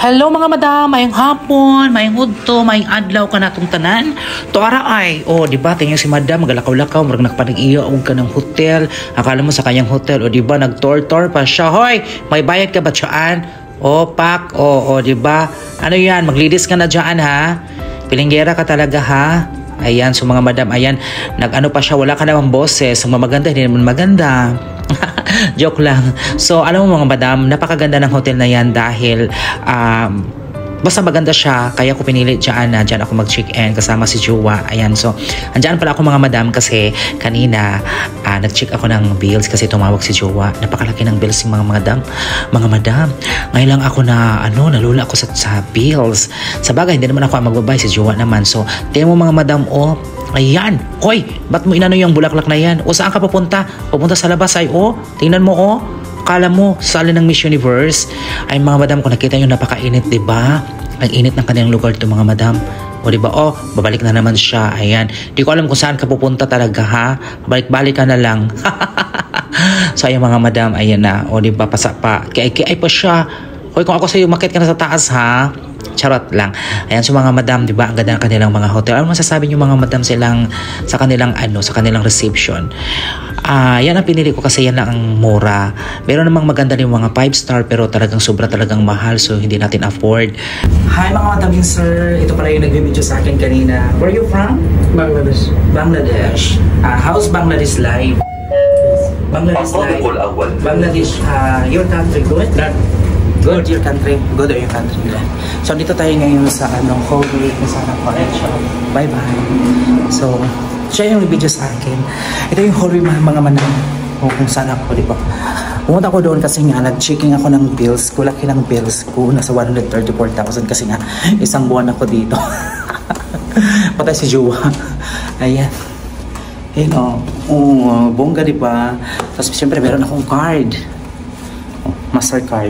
Hello mga madam, mayong hapon, mayong hudto, mayong adlaw ka natong tanan. Tuara ay, di ba, tingnan si madam, magalakaw-lakaw, marag nakpanag-iyo, ka ng hotel. Akala mo sa kanyang hotel, di ba, nag-tour-tour pa siya. Hoy, may bayad ka ba dyan? Pak, di ba? Ano yan, maglidis ka na dyan, ha? Pilinggera ka talaga, ha? Ayan, so mga madam, ayan, nag-ano pa siya, wala ka naman boses, so mamaganda, hindi naman maganda. Joke lang. So, alam mo mga madam, napakaganda ng hotel na yan dahil basta maganda siya, kaya ko pinili dyan ako mag-check-in kasama si Jowa. Ayan, so, andyan pala ako mga madam kasi kanina nag-check ako ng bills kasi tumawag si Jowa. Napakalaki ng bills yung mga madam. Mga madam, ngayon lang ako nalula ako sa bills. Sa bagay, hindi naman ako magbabay, si Jowa naman. So, tingnan mo mga madam, ayan. Hoy, ba't mo inano yung bulaklak na yan? Saan ka papunta? Papunta sa labas ay, tingnan mo, Akala mo, sa alin ng Miss Universe, ay mga madam, kung nakita nyo, napakainit, diba? Ang init ng kanilang lugar to mga madam. Diba? Babalik na naman siya. Ayan. Di ko alam kung saan ka pupunta talaga, ha? Balik-balik ka na lang. So, ayan mga madam, ayan na. Diba? Pasa pa. Kaya pa siya. Hoy, kung ako sa'yo, makit ka na sa taas, ha? Charot lang. Ayan, so mga madam, di ba, ang ganda ng kanilang mga hotel. Ano masasabi niyo mga madam sa kanilang reception? Yan ang pinili ko kasi yan lang ang mura. Meron namang maganda rin mga 5-star pero talagang talagang mahal, so hindi natin afford. Hi mga madam, sir. Ito pala yung nag-video sa akin kanina. Where are you from? Bangladesh. Bangladesh. How's Bangladesh life? Bangladesh life. Bangladesh, your country, good? Good your country. Good your country. So dito tayo ngayon sa Holy Week sa collection. Bye-bye. So, siya yung video sa akin. Ito yung Holy Week mga manang. Kung saan ako, di ba? Pumunta ko doon kasi nga nag-checking ako ng bills. Kulaki ng bills ko. Nasa 134,000 kasi nga isang buwan ako dito. Patay si Jowa. Ayan. Bongga, di ba? Tapos siyempre meron akong card. Mastercard.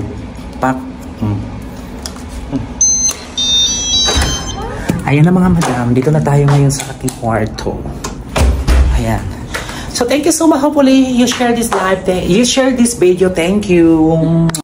Ayan na mga madam, dito na tayo ngayon sa aking kwarto. Ayan. So thank you so much. Hopefully you share this live, you share this video. Thank you.